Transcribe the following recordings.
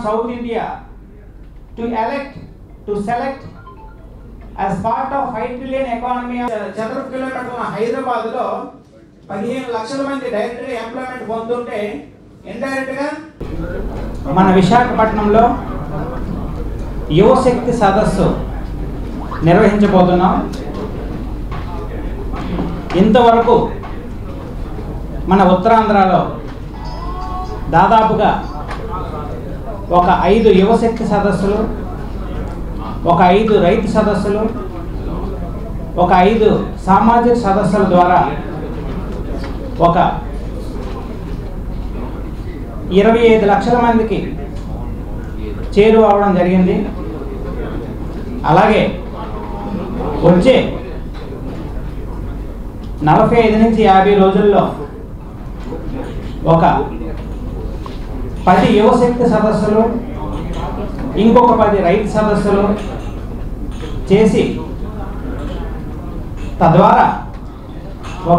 South India to select as part of 5 trillion economy of చదరపు కిలోమీటర్ల హైదరాబాద్లో 15 లక్షల మంది డైరెక్ట్ ఎంప్లాయ్మెంట్ పొందుతుంటే ఇండైరెక్ట్గా మన విశాఖపట్నంలో యువశక్తి సదస్సు నిర్వహించబోతున్నాం. ఇంతవరకు మన ఉత్తరాంధ్రలో దాదాపుగా ఒక 5 యువశక్తి సదస్సులు, ఒక 5 రైతు సదస్సులు, ఒక 5 సామాజిక సదస్సుల ద్వారా ఒక 25 లక్షల మందికి చేరువవడం జరిగింది. అలాగే వచ్చే 45 నుంచి 50 రోజుల్లో ఒక 10 యువశక్తి సదస్సులు, ఇంకొక 10 రైతు సదస్సులు చేసి తద్వారా ఒక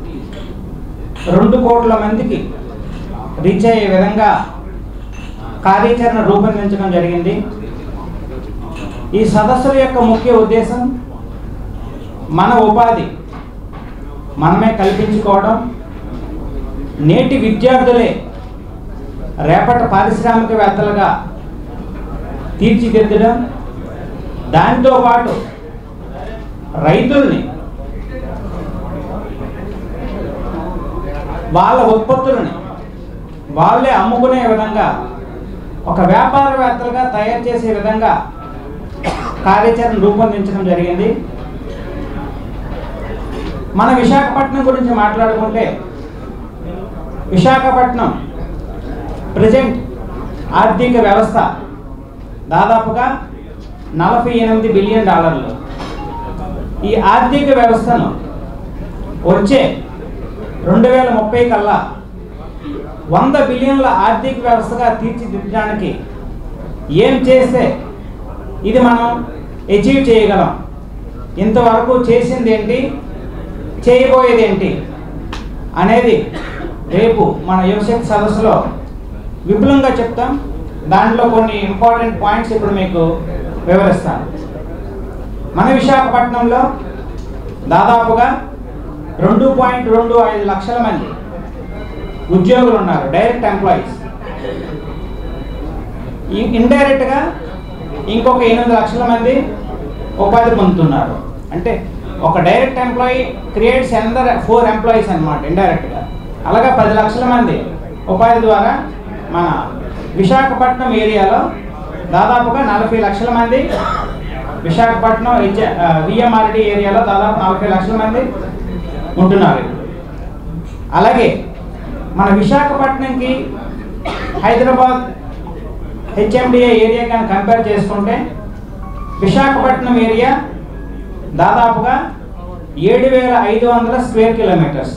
2 కోట్ల మందికి రీచ్ అయ్యే విధంగా కార్యాచరణ రూపొందించడం జరిగింది. ఈ సదస్సుల యొక్క ముఖ్య ఉద్దేశం మన ఉపాధి మనమే కల్పించుకోవడం, నేటి విద్యార్థులే రేపటి పారిశ్రామికవేత్తలుగా తీర్చిదిద్దడం, దానితో పాటు రైతుల్ని వాళ్ళ ఉత్పత్తులని వాళ్ళే అమ్ముకునే విధంగా ఒక వ్యాపారవేత్తలుగా తయారు చేసే విధంగా కార్యాచరణ రూపొందించడం జరిగింది. మన విశాఖపట్నం గురించి మాట్లాడుకుంటే విశాఖపట్నం ప్రజెంట్ ఆర్థిక వ్యవస్థ దాదాపుగా $48 బిలియన్. ఈ ఆర్థిక వ్యవస్థను వచ్చే 2030 కల్లా 100 బిలియన్ల ఆర్థిక వ్యవస్థగా తీర్చిదిద్దడానికి ఏం చేస్తే ఇది మనం అచీవ్ చేయగలం, ఇంతవరకు చేసింది ఏంటి, చేయబోయేది ఏంటి అనేది రేపు మన యువశక్తి సదస్సులో విపులంగా చెప్తాం. దాంట్లో కొన్ని ఇంపార్టెంట్ పాయింట్స్ ఇప్పుడు మీకు వివరిస్తాను. మన విశాఖపట్నంలో దాదాపుగా 2.25 లక్షల మంది ఉద్యోగులు ఉన్నారు, డైరెక్ట్ ఎంప్లాయీస్. ఇండైరెక్ట్గా ఇంకొక 8 లక్షల మంది ఉపాధి పొందుతున్నారు. అంటే ఒక direct employee creates another 4 employees అన్నమాట ఇండైరెక్ట్గా. అలాగా 10 లక్షల మంది ఉపాధి ద్వారా మన విశాఖపట్నం ఏరియాలో దాదాపుగా 40 లక్షల మంది, విశాఖపట్నం విఎంఆర్డి ఏరియాలో దాదాపు 40 లక్షల మంది ఉంటున్నారు. అలాగే మన విశాఖపట్నంకి హైదరాబాద్ హెచ్ఎండిఏ ఏరియా కానీ కంపేర్ చేసుకుంటే విశాఖపట్నం ఏరియా దాదాపుగా 7,500 స్క్వేర్ కిలోమీటర్స్.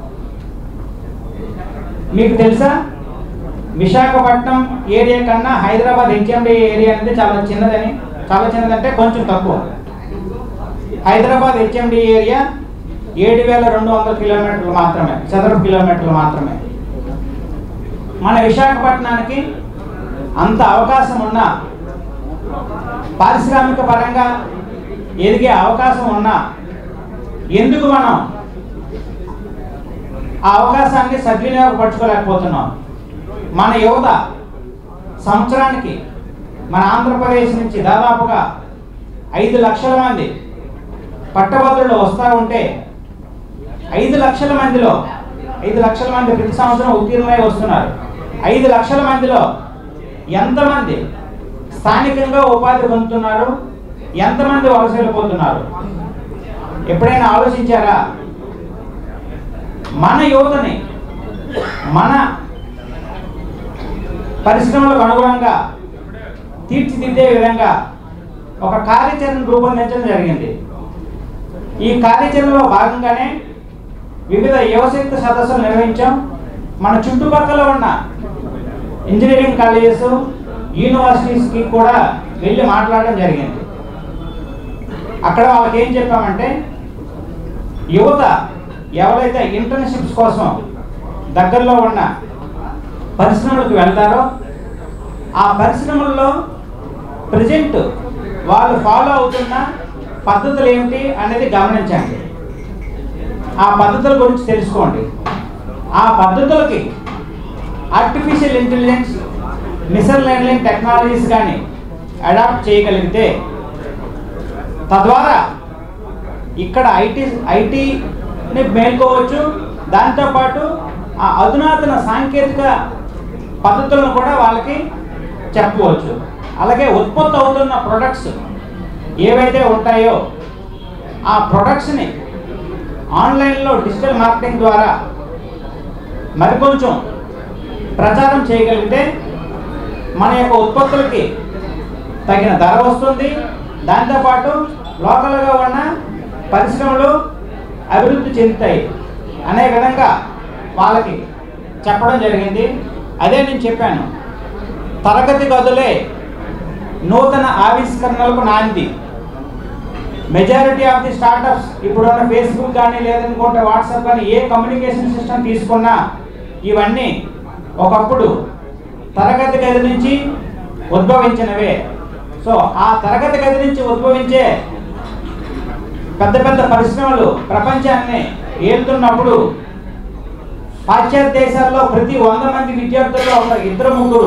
మీకు తెలుసా, విశాఖపట్నం ఏరియా కన్నా హైదరాబాద్ హెచ్ఎండిఏ ఏరియా అనేది చాలా చిన్నదని. చాలా చిన్నదంటే కొంచెం తక్కువ. హైదరాబాద్ హెచ్ఎండిఏ ఏరియా 7,200 కిలోమీటర్లు మాత్రమే, చదరపు కిలోమీటర్లు మాత్రమే. మన విశాఖపట్నానికి అంత అవకాశం ఉన్నా, పారిశ్రామిక పరంగా ఎదిగే అవకాశం ఉన్నా ఎందుకు మనం ఆ అవకాశాన్ని సద్వినియోగపరచుకోలేకపోతున్నాం? మన యువత సంవత్సరానికి మన ఆంధ్రప్రదేశ్ నుంచి దాదాపుగా 5 లక్షల మంది పట్టభద్రులు వస్తూ ఉంటే 5 లక్షల మందిలో 5 లక్షల మంది ప్రతి సంవత్సరం ఉత్తీర్ణమై వస్తున్నారు. 5 లక్షల మందిలో ఎంతమంది స్థానికంగా ఉపాధి పొందుతున్నారు, ఎంతమంది వలస వెళ్ళిపోతున్నారు? ఎప్పుడైనా ఆలోచించారా? మన యువతని మన పరిశ్రమలకు అనుగుణంగా తీర్చిదిద్దే విధంగా ఒక కార్యాచరణ రూపొందించడం జరిగింది. ఈ కార్యాచరణలో భాగంగానే వివిధ యువశక్తి సదస్సులు నిర్వహించాం. మన చుట్టుపక్కల ఉన్న ఇంజనీరింగ్ కాలేజెస్, యూనివర్సిటీస్కి కూడా వెళ్ళి మాట్లాడడం జరిగింది. అక్కడ వాళ్ళకి ఏం చెప్పామంటే, యువత ఎవరైతే ఇంటర్న్షిప్స్ కోసం దగ్గరలో ఉన్న పరిశ్రమలకు వెళ్తారో ఆ పరిశ్రమల్లో ప్రజెంట్ వాళ్ళు ఫాలో అవుతున్న పద్ధతులు ఏమిటి అనేది గమనించండి. ఆ పద్ధతుల గురించి తెలుసుకోండి. ఆ పద్ధతులకి artificial intelligence, machine learning technologies కానీ అడాప్ట్ చేయగలిగితే తద్వారా ఇక్కడ ఐటీని మేల్కోవచ్చు. దాంతోపాటు ఆ అధునాతన సాంకేతిక పద్ధతులను కూడా వాళ్ళకి చెప్పవచ్చు. అలాగే ఉత్పత్తి అవుతున్న ప్రొడక్ట్స్ ఏవైతే ఉంటాయో ఆ ప్రొడక్ట్స్ని ఆన్లైన్లో డిజిటల్ మార్కెటింగ్ ద్వారా మరికొంచెం ప్రచారం చేయగలిగితే మన యొక్క ఉత్పత్తులకి తగిన ధర వస్తుంది. దాంతోపాటు లోకల్గా ఉన్న పరిశ్రమలు అభివృద్ధి చెందుతాయి అనే విధంగా వాళ్ళకి చెప్పడం జరిగింది. అదే నేను చెప్పాను, తరగతి గదులే నూతన ఆవిష్కరణలకు నాంది. మెజారిటీ ఆఫ్ ది స్టార్టప్స్ ఇప్పుడున్న ఫేస్బుక్ కానీ లేదనుకుంటే వాట్సాప్ కానీ ఏ కమ్యూనికేషన్ సిస్టమ్ తీసుకున్నా ఇవన్నీ ఒకప్పుడు తరగతి గది నుంచి ఉద్భవించినవే. సో ఆ తరగతి గది నుంచి ఉద్భవించే పెద్ద పెద్ద పరిశ్రమలు ప్రపంచాన్ని ఏలుతున్నప్పుడు పాశ్చాత్య దేశాల్లో ప్రతి 100 మంది విద్యార్థుల్లో ఒక 2-3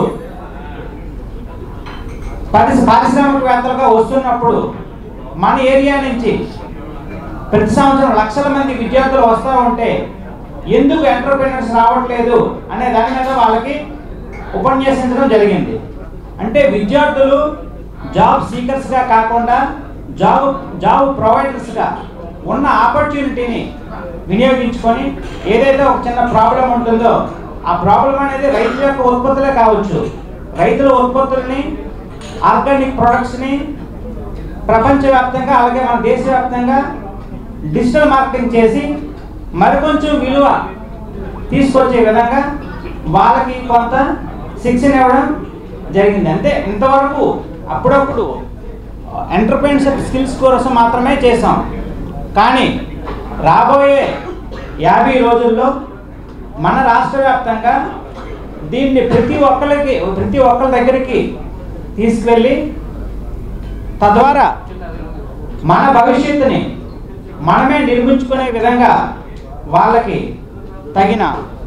పారిశ్రామికవేత్తలుగా వస్తున్నప్పుడు మన ఏరియా నుంచి ప్రతి సంవత్సరం లక్షల మంది విద్యార్థులు వస్తూ ఉంటే ఎందుకు ఎంటర్‌ప్రెన్యూర్స్ రావట్లేదు అనే దాని మీద వాళ్ళకి ఉపన్యసించడం జరిగింది. అంటే విద్యార్థులు జాబ్ సీకర్స్గా కాకుండా జాబ్ ప్రొవైడర్స్గా ఉన్న ఆపర్చునిటీని వినియోగించుకొని ఏదైతే ఒక చిన్న ప్రాబ్లం ఉంటుందో ఆ ప్రాబ్లం అనేది రైతుల యొక్క ఉత్పత్తులే కావచ్చు, రైతుల ఉత్పత్తుల్ని ఆర్గానిక్ ప్రొడక్ట్స్ని ప్రపంచవ్యాప్తంగా అలాగే మన దేశవ్యాప్తంగా డిజిటల్ మార్కెటింగ్ చేసి మరికొంచెం విలువ తీసుకొచ్చే విధంగా వాళ్ళకి కొంత శిక్షణ ఇవ్వడం జరిగింది. అంటే ఇంతవరకు అప్పుడప్పుడు ఎంటర్‌ప్రెన్యూర్‌షిప్ స్కిల్స్ కోసం మాత్రమే చేసాం. కానీ రాబోయే 50 రోజుల్లో మన రాష్ట్ర వ్యాప్తంగా దీన్ని ప్రతి ఒక్కరి దగ్గరికి తీసుకువెళ్ళి తద్వారా మన భవిష్యత్తుని మనమే నిర్మించుకునే విధంగా వాళ్ళకి తగిన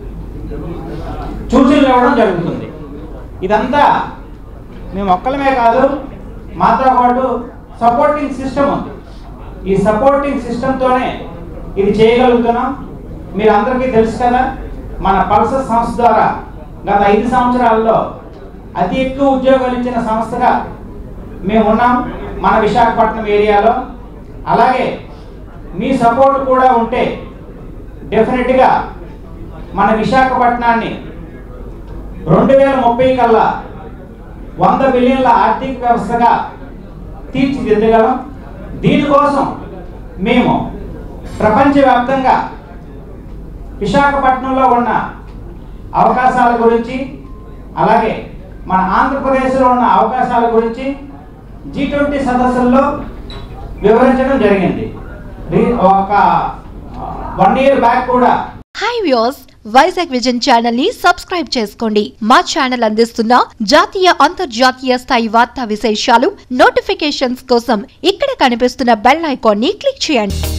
సూచనలు ఇవ్వడం జరుగుతుంది. ఇదంతా మేము ఒక్కలమే కాదు, మాతో పాటు సపోర్టింగ్ సిస్టమ్ ఉంది. ఈ సపోర్టింగ్ సిస్టమ్తోనే ఇది చేయగలుగుతున్నాం. మీరు అందరికీ తెలుసు కదా, మన పల్సర్ సంస్థ ద్వారా గత 5 సంవత్సరాల్లో అతి ఎక్కువ ఉద్యోగాలు ఇచ్చిన సంస్థగా మేము ఉన్నాం మన విశాఖపట్నం ఏరియాలో. అలాగే మీ సపోర్ట్ కూడా ఉంటే డెఫినెట్గా మన విశాఖపట్నాన్ని 2030 కల్లా 100 బిలియన్ల ఆర్థిక వ్యవస్థగా తీర్చిదిద్దగలం. దీనికోసం మేము ప్రపంచవ్యాప్తంగా విశాఖపట్నంలో ఉన్న అవకాశాల గురించి అలాగే మన ఆంధ్రప్రదేశ్లో ఉన్న అవకాశాల గురించి G20 సదస్సుల్లో వివరించడం జరిగింది. ఒక 1 year బ్యాక్ కూడా. Hi viewers, Vizag vision channel ని సబ్స్క్రైబ్ చేసుకోండి. మా ఛానల్ అందిస్తున్న జాతీయ అంతర్జాతీయ స్థాయి వార్తా విశేషాలు నోటిఫికేషన్స్ కోసం ఇక్కడ కనిపిస్తున్న బెల్ ఐకాన్ ని క్లిక్ చేయండి.